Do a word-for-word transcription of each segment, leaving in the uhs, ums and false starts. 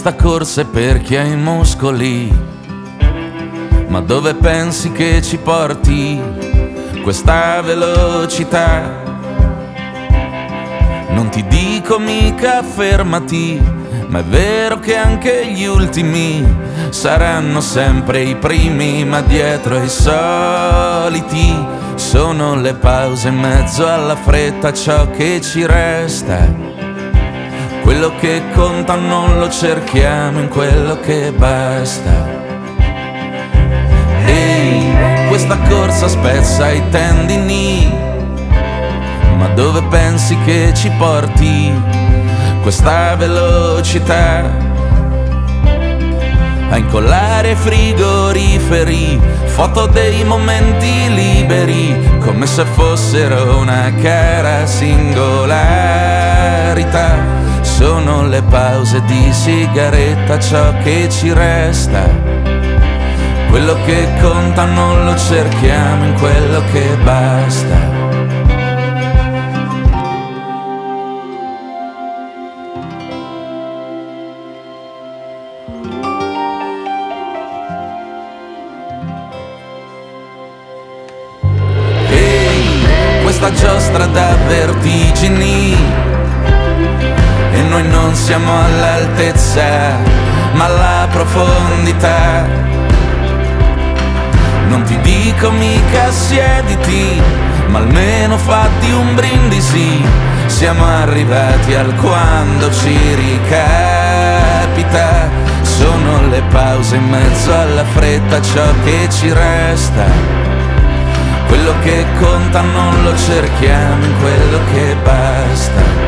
Questa corsa è per chi ha i muscoli, ma dove pensi che ci porti questa velocità? Non ti dico mica fermati, ma è vero che anche gli ultimi saranno sempre i primi, ma dietro ai soliti sono le pause in mezzo alla fretta ciò che ci resta. Quello che conta non lo cerchiamo in quello che basta. Ehi, questa corsa spezza i tendini, ma dove pensi che ci porti questa velocità? A incollare frigoriferi, foto dei momenti liberi, come se fossero una cara singolarità. Sono le pause di sigaretta ciò che ci resta. Quello che conta non lo cerchiamo in quello che basta. Ehi, questa giostra da vertigini, e noi non siamo all'altezza, ma alla profondità. Non ti dico mica siediti, ma almeno fatti un brindisi. Siamo arrivati al quando ci ricapita. Sono le pause in mezzo alla fretta ciò che ci resta. Quello che conta non lo cerchiamo in quello che basta.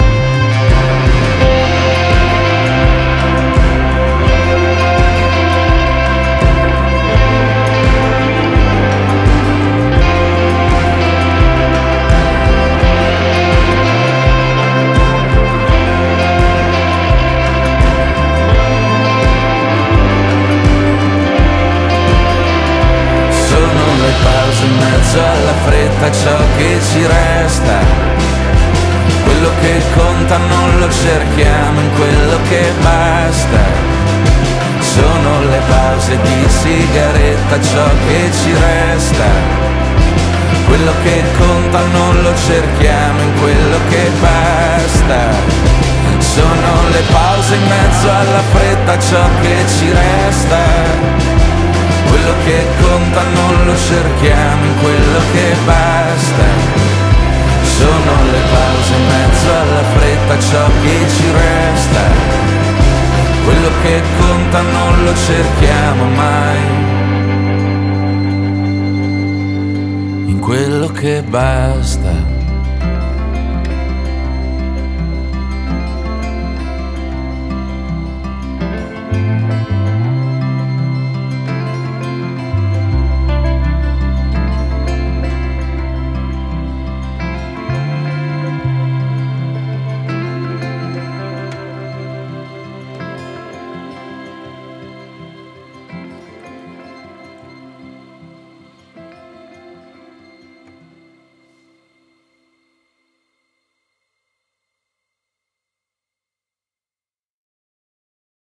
In mezzo alla fretta ciò che ci resta. Quello che conta non lo cerchiamo in quello che basta. Sono le pause di sigaretta ciò che ci resta. Quello che conta non lo cerchiamo in quello che basta. Sono le pause in mezzo alla fretta ciò che ci resta. Quello che conta non lo cerchiamo in quello che basta. Sono le pause in mezzo alla fretta ciò che ci resta. Quello che conta non lo cerchiamo mai in quello che basta.